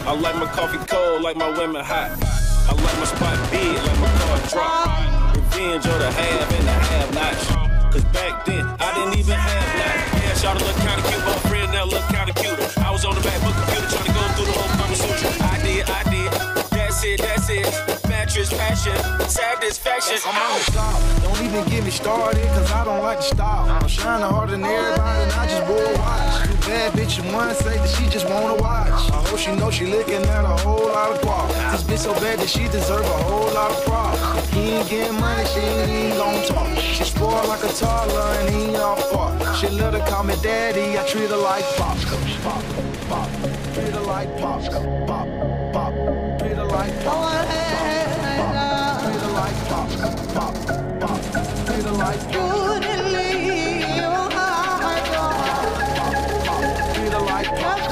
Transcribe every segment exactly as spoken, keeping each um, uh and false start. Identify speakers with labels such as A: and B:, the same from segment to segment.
A: I like my coffee cold, like my women hot. I like my spot big, like my car drop. Revenge or the have and the have-nots. Cause back then, I didn't even have that. Yeah, shot a little kinda cute, but a friend that looked kinda cute. I was on the back of the computer trying to go through the whole Kama Sutra. I did, I did. That's it, that's it. Mattress passion, satisfaction.
B: I'm on the top. Don't even get me started, cause I don't like to stop. I'm shining harder than everybody, and I just wore a watch. Too bad bitch, you wanna say that she just wanna watch. I hope she knows she looking at a whole lot of guap. This bitch so bad that she deserve a whole lot of props. If he ain't getting money, she ain't even gon' talk. She spoiled like a toddler, and he ain't all fault. She let her call me daddy, I treat her like pop. Pop, pop, treat her like pop. Pop, pop, treat her like pop. Treat her like pop, pop, pop, treat her like pop. Treat her like pop.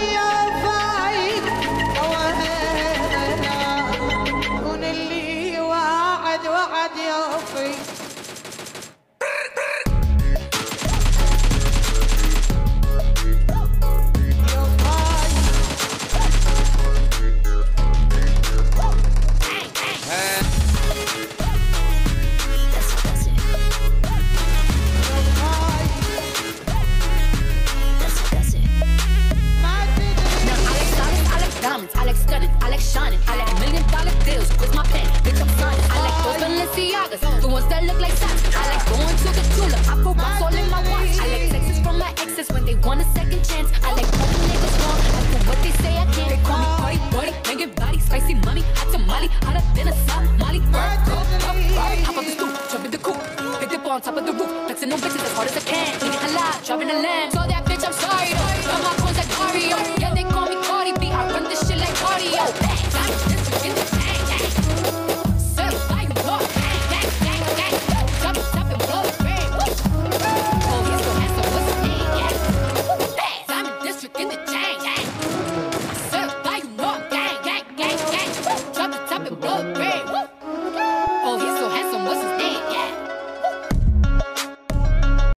C: The ones that look like socks. I like going to the Tula. I put rocks all in my watch. I like texts from my exes when they want a second chance. I like proving niggas wrong. I do what they say I can't. They call me party, party, banging body, spicy mommy, hot tamale, hotter than a Somali. Bird, girl, up, Rari, hop off the stoop, jump in the coupe, big dip on top of the roof, flexing on bitches as hard as I can. Eating halal, driving a lamb. So that bitch, I'm sorry though. All my coins like Mario.